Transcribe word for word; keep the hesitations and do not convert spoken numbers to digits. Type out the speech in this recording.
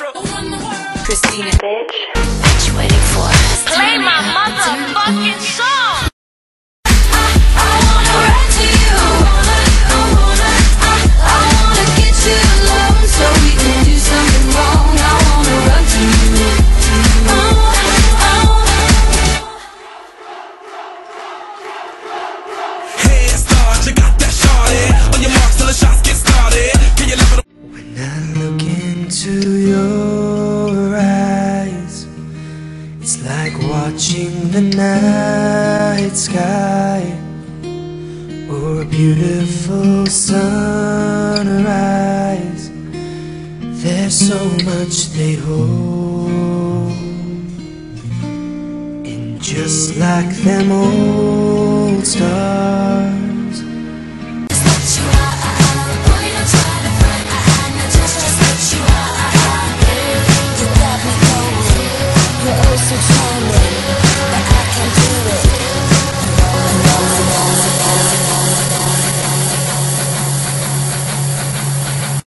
Christina, bitch. What you waiting for? Play my motherfucking song. I, I wanna run to you. I wanna, I, I wanna get you alone so we can do something wrong. I wanna run to you. I wanna, I wanna. Head start, you got that shawty. On your marks till the shots get started. Can you love it? When I look into your eyes, it's like watching the night sky or a beautiful sunrise. There's so much they hold, and just like them old stars,